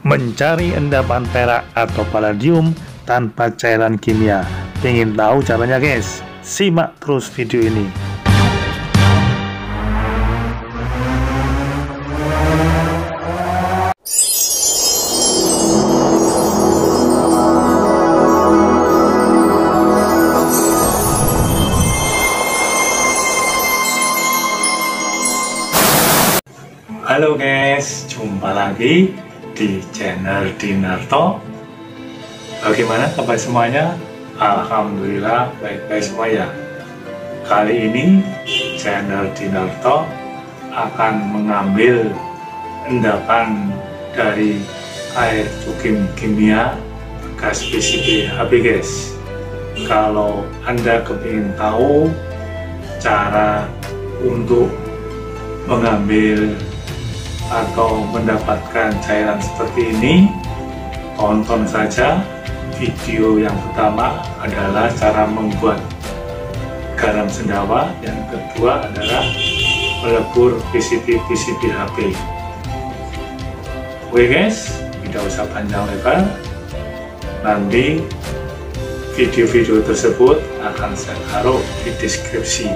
Mencari endapan perak atau palladium tanpa cairan kimia. Pengen tahu caranya guys? Simak terus video ini. Halo guys, jumpa lagi di channel Dinarto. Bagaimana kabar semuanya? Alhamdulillah baik-baik semua ya. Kali ini channel Dinarto akan mengambil endapan dari air cukim kimia bekas PCB HP guys. Kalau Anda kepingin tahu cara untuk mengambil atau mendapatkan cairan seperti ini, tonton saja video yang pertama adalah cara membuat garam sendawa, yang kedua adalah melebur PCB HP. Oke guys, tidak usah panjang lebar, nanti video-video tersebut akan saya taruh di deskripsi.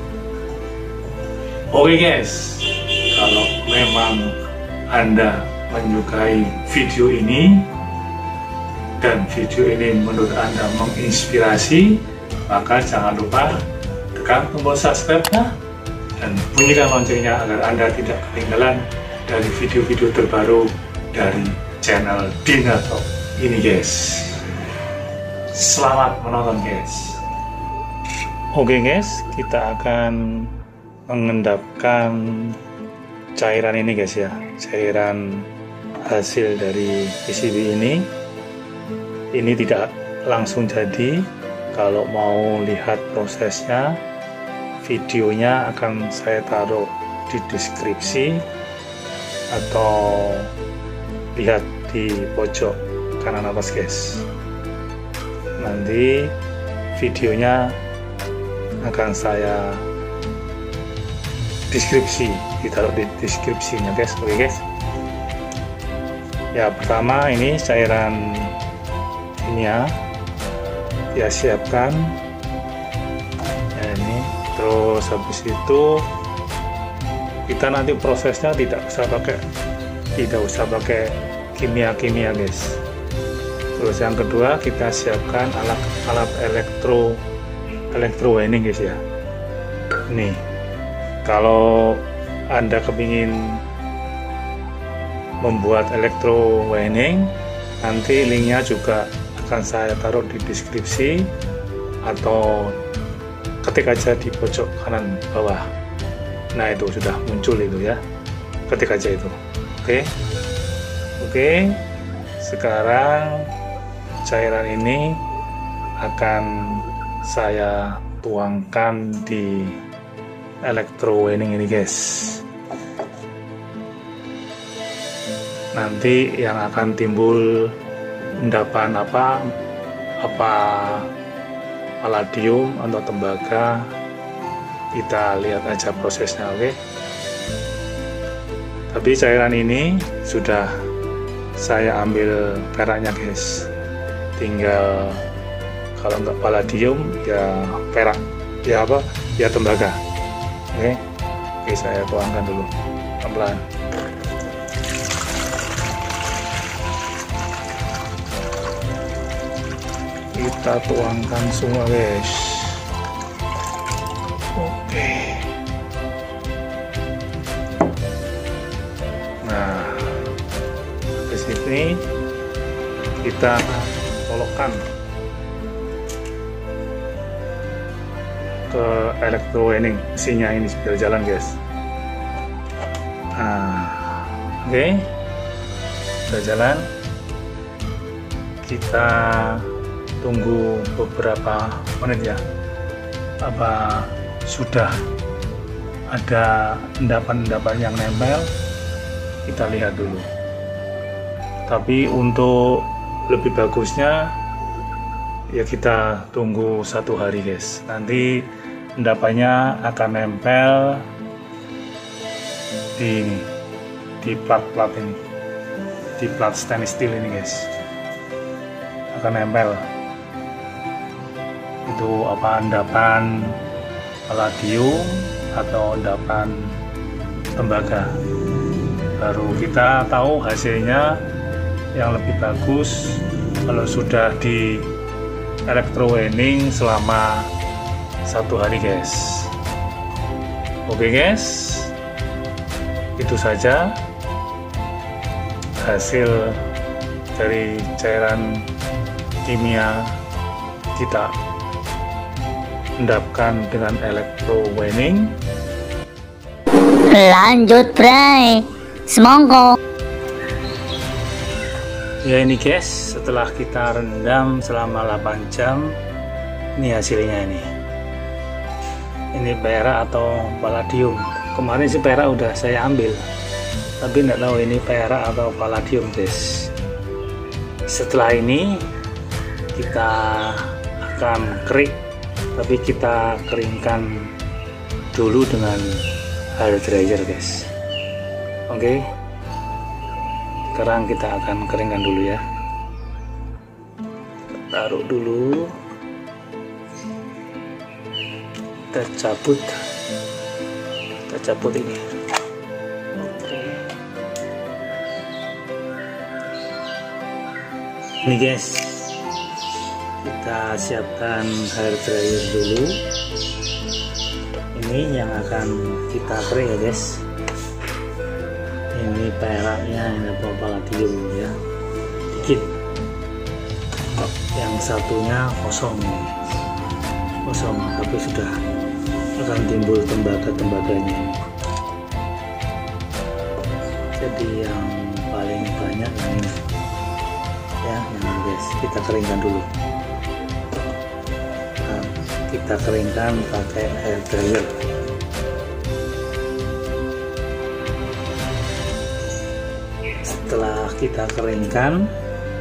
Oke guys, kalau memang Anda menyukai video ini dan video ini menurut Anda menginspirasi, maka jangan lupa tekan tombol subscribe-nya dan bunyikan loncengnya agar Anda tidak ketinggalan dari video-video terbaru dari channel Dinarto ini guys. Selamat menonton guys. Oke guys, kita akan mengendapkan cairan ini guys ya, cairan hasil dari PCB ini tidak langsung jadi. Kalau mau lihat prosesnya, videonya akan saya taruh di deskripsi atau lihat di pojok kanan atas guys. Nanti videonya akan saya ditaruh di deskripsinya guys. Oke guys, ya pertama ini cairan kimia ya, siapkan ya ini. Terus habis itu kita nanti prosesnya tidak usah pakai kimia guys. Terus yang kedua kita siapkan alat elektro weighing guys ya. Nih, kalau Anda kepingin membuat elektro weighing, nanti linknya juga akan saya taruh di deskripsi atau ketik aja di pojok kanan bawah. Nah itu sudah muncul itu ya, ketik aja itu. Oke, sekarang cairan ini akan saya tuangkan di elektro weighing ini guys. Nanti yang akan timbul endapan apa palladium atau tembaga, kita lihat aja prosesnya. Oke, tapi cairan ini sudah saya ambil peraknya guys, tinggal kalau nggak palladium ya perak ya tembaga. Oke, saya tuangkan dulu pelan-pelan. Kita tuangkan semua guys. Oke, nah di sini kita colokkan ke elektro weighing mesinnya ini biar jalan guys. Nah, oke, sudah jalan. Kita tunggu beberapa menit ya. Apa sudah ada endapan-endapan yang nempel? Kita lihat dulu. Tapi untuk lebih bagusnya ya kita tunggu 1 hari guys. Nanti endapannya akan nempel di plat-plat ini. di plat stainless steel ini guys, akan nempel. Itu apa, endapan palladium atau endapan tembaga. Baru kita tahu hasilnya yang lebih bagus kalau sudah di electrowinning selama 1 hari guys. Oke guys, itu saja hasil dari cairan kimia kita endapkan dengan electrowinning. Lanjut Bray, semongko. Ya ini guys, setelah kita rendam selama 8 jam, ini hasilnya ini. Ini perak atau palladium. Kemarin sih perak udah saya ambil, tapi nggak tahu ini perak atau palladium guys. Setelah ini kita akan kerik, tapi kita keringkan dulu dengan hair dryer guys. Oke, sekarang kita akan keringkan dulu ya. Taruh dulu, kita cabut ini. Oke, ini guys, kita siapkan hair dryer dulu. Ini yang akan kita kerik ya guys. Ini peraknya, ini palladium ya, dikit. Yang satunya kosong, tapi sudah akan timbul tembaganya. Jadi yang paling banyak yang ini ya, yang ini guys, kita keringkan dulu. Nah, kita keringkan pakai hair dryer. Setelah kita keringkan,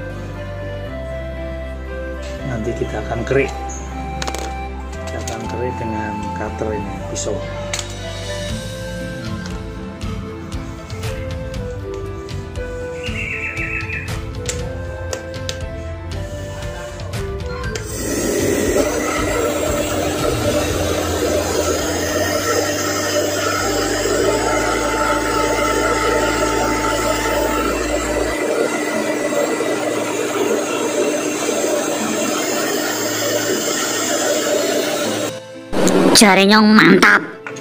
nanti kita akan kerik. Kita akan kerik dengan cutter ini, pisau. Jarinya mantap.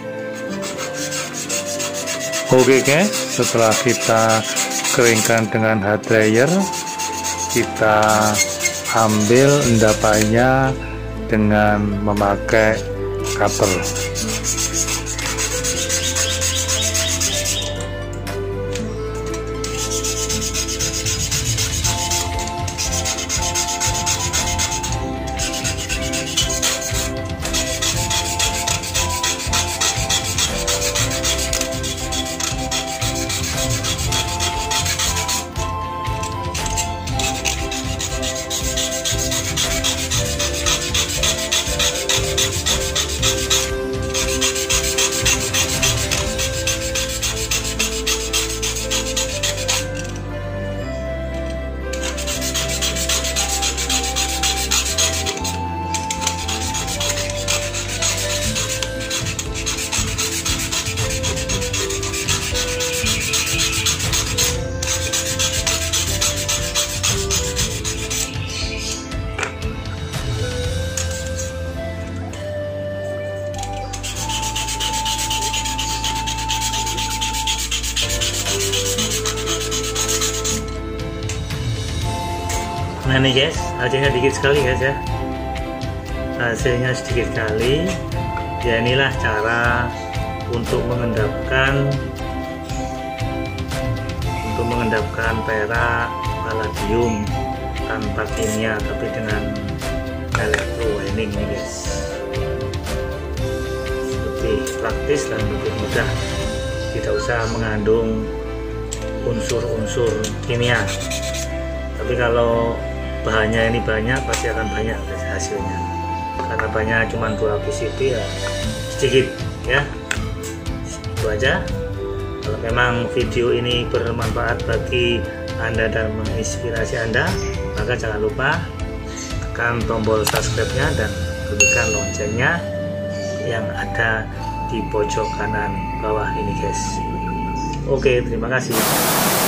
Oke guys, setelah kita keringkan dengan hair dryer, kita ambil endapannya dengan memakai cutter. Nah ini guys, hasilnya dikit sekali guys ya, hasilnya sedikit sekali. Ya inilah cara untuk mengendapkan perak palladium tanpa kimia, tapi dengan electrowinning ini guys. Lebih praktis dan lebih mudah, tidak usah mengandung unsur-unsur kimia. Tapi kalau bahannya ini banyak, pasti akan banyak hasilnya. Karena bahannya cuma 2 PCB ya sedikit ya. Itu aja. Kalau memang video ini bermanfaat bagi Anda dan menginspirasi Anda, maka jangan lupa tekan tombol subscribe-nya dan bunyikan loncengnya yang ada di pojok kanan bawah ini guys. Oke, terima kasih.